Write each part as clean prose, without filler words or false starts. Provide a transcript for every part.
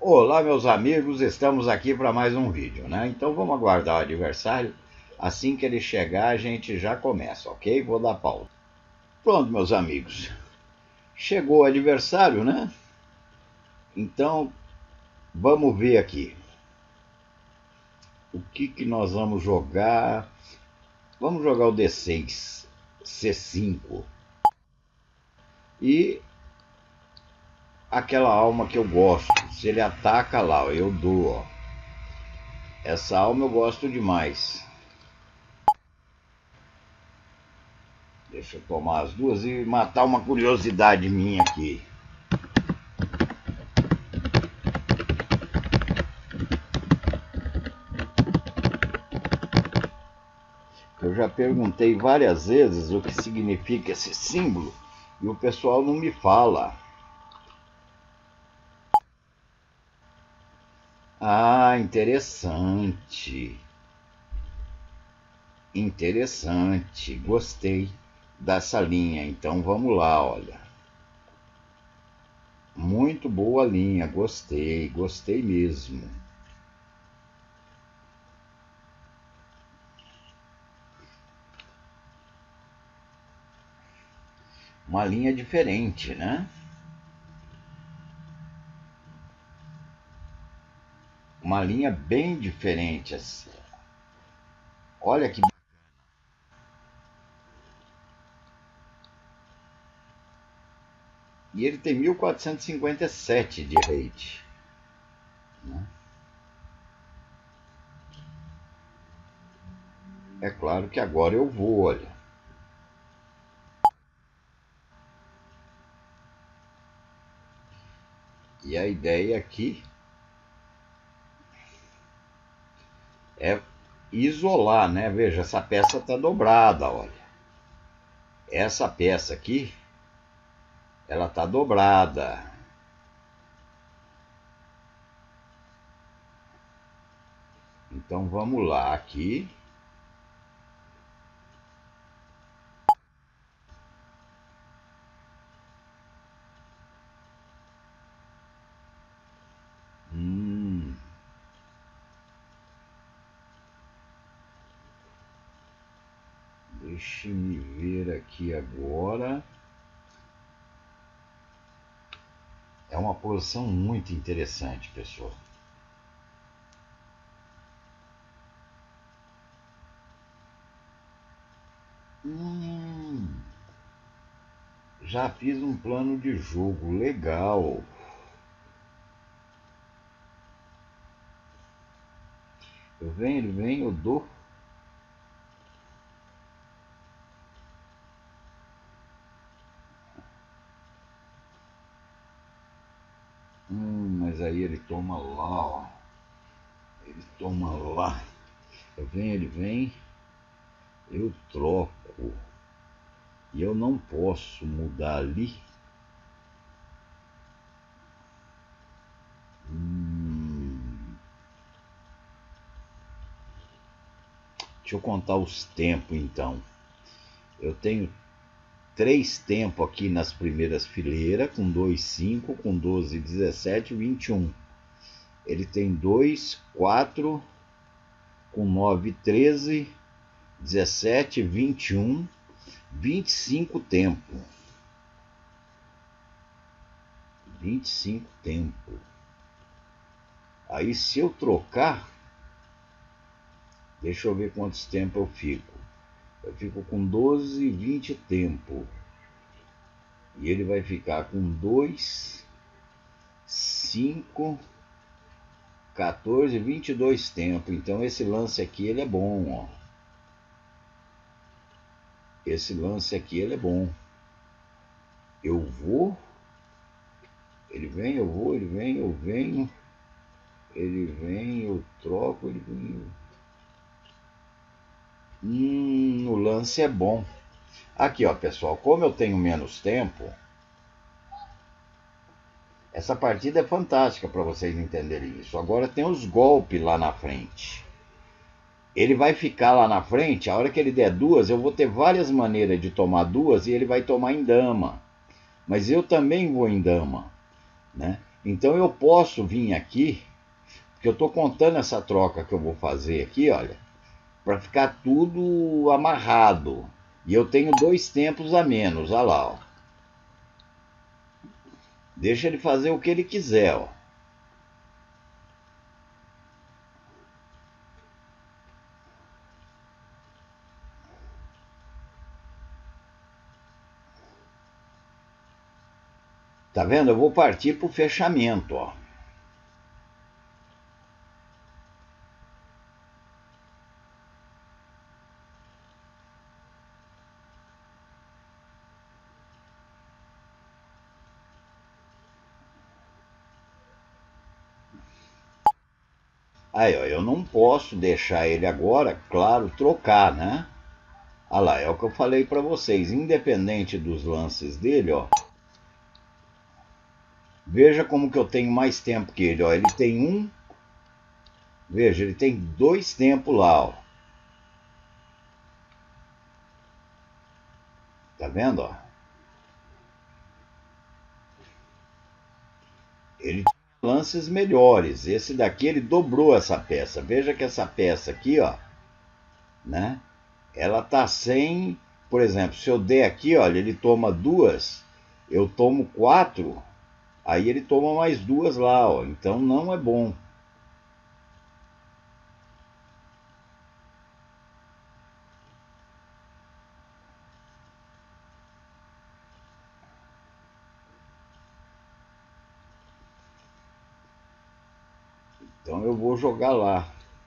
Olá, meus amigos, estamos aqui para mais um vídeo, né? Então vamos aguardar o adversário. Assim que ele chegar, a gente já começa, ok? Vou dar pausa. Pronto, meus amigos. Chegou o adversário, né? Então vamos ver aqui. O que nós vamos jogar? Vamos jogar o D6, C5. E aquela alma que eu gosto. Se ele ataca lá, eu dou, ó. Essa alma eu gosto demais. Deixa eu tomar as duas e matar uma curiosidade minha aqui. Eu já perguntei várias vezes o que significa esse símbolo e o pessoal não me fala. Ah, interessante. Interessante. Gostei dessa linha. Então vamos lá, olha. Muito boa linha. Gostei, gostei mesmo. Uma linha diferente, né? Uma linha bem diferente. Assim. Olha que e ele tem 1457 de rate. É claro que agora eu vou, olha. E a ideia aqui é isolar, né? Veja, essa peça está dobrada, olha. Essa peça aqui, ela está dobrada. Então vamos lá, aqui. Deixe-me ver aqui agora. É uma posição muito interessante, pessoal. Já fiz um plano de jogo legal. Eu venho, ele vem, eu dou. Mas aí ele toma lá, ó. Ele toma lá. Eu venho, ele vem. Eu troco. E eu não posso mudar ali. Deixa eu contar os tempos então. Eu tenho 3 tempos aqui nas primeiras fileiras, com 2, 5, com 12, 17, 21. Ele tem 2, 4, com 9, 13, 17, 21, 25 tempos. 25 tempos. Aí se eu trocar, deixa eu ver quantos tempos eu fico. Eu fico com 12, 20 tempos. E ele vai ficar com 2, 5, 14, 22 tempos. Então esse lance aqui ele é bom, ó. Esse lance aqui ele é bom. Eu vou, ele vem, eu vou, ele vem, eu venho. Ele vem, eu troco, ele vem. O lance é bom. Aqui, ó, pessoal, como eu tenho menos tempo, essa partida é fantástica para vocês entenderem isso. Agora tem os golpes lá na frente. Ele vai ficar lá na frente, a hora que ele der duas, eu vou ter várias maneiras de tomar duas e ele vai tomar em dama. Mas eu também vou em dama, né? Então eu posso vir aqui, porque eu estou contando essa troca que eu vou fazer aqui, olha, para ficar tudo amarrado. E eu tenho 2 tempos a menos, olha lá, ó. Deixa ele fazer o que ele quiser, ó. Tá vendo? Eu vou partir para o fechamento, ó. Aí, ó, eu não posso deixar ele agora, claro, trocar, né? Ah lá, é o que eu falei para vocês, independente dos lances dele, ó. Veja como que eu tenho mais tempo que ele, ó. Ele tem um, veja, ele tem 2 tempos lá, ó. Tá vendo, ó? Ele tem lances melhores. Esse daqui ele dobrou essa peça. Veja que essa peça aqui, ó, né? Ela tá sem, por exemplo, se eu der aqui, olha, ele toma 2, eu tomo 4, aí ele toma mais 2 lá, ó. Então não é bom. Então eu vou jogar lá.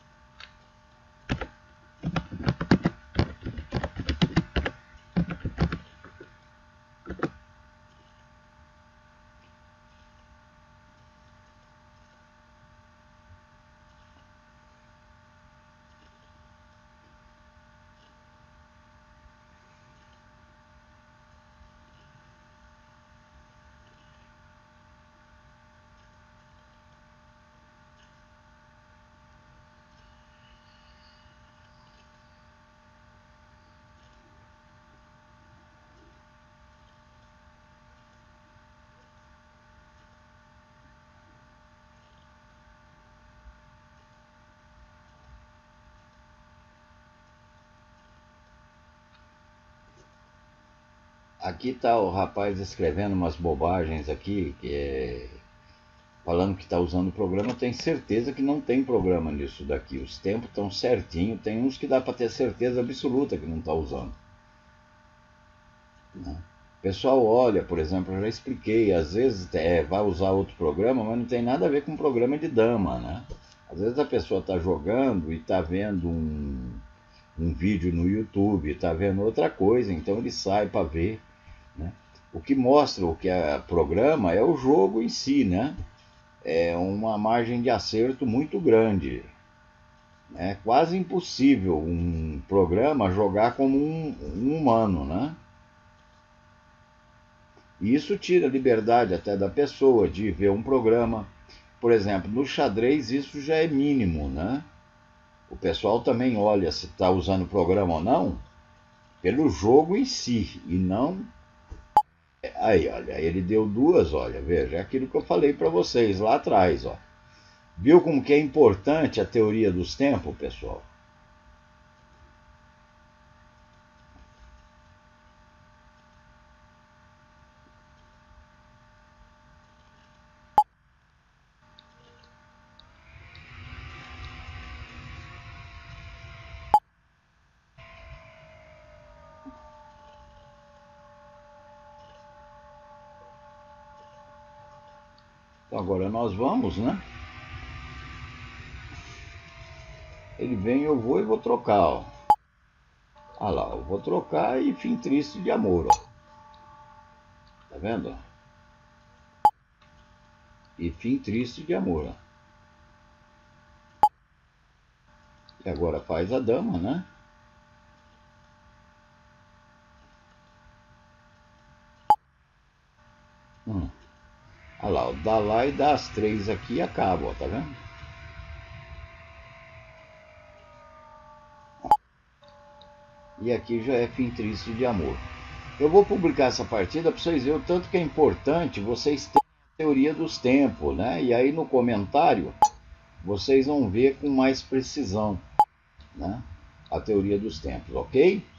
Aqui tá o rapaz escrevendo umas bobagens aqui, falando que está usando o programa. Eu tenho certeza que não tem programa nisso daqui. Os tempos estão certinho. Tem uns que dá para ter certeza absoluta que não está usando, né? O pessoal olha, por exemplo, eu já expliquei, às vezes vai usar outro programa, mas não tem nada a ver com programa de dama, né? Às vezes a pessoa está jogando e está vendo um vídeo no YouTube, está vendo outra coisa, então ele sai para ver, né? O que mostra o que é programa é o jogo em si, né? É uma margem de acerto muito grande. É quase impossível um programa jogar como um humano, né? E isso tira a liberdade até da pessoa de ver um programa. Por exemplo, no xadrez isso já é mínimo, né? O pessoal também olha se está usando o programa ou não pelo jogo em si e não. Aí, olha, ele deu 2, olha, veja, é aquilo que eu falei para vocês lá atrás, ó. Viu como que é importante a teoria dos tempos, pessoal? Então agora nós vamos, né? Ele vem, eu vou e vou trocar, ó. Ah lá, eu vou trocar e fim triste de amor, ó. Tá vendo? E fim triste de amor, ó. E agora faz a dama, né? Olha lá, dá lá e dá as 3 aqui e acaba, ó, tá vendo? E aqui já é fim triste de amor. Eu vou publicar essa partida para vocês verem o tanto que é importante vocês terem teoria dos tempos, né? E aí no comentário vocês vão ver com mais precisão, né, a teoria dos tempos, ok?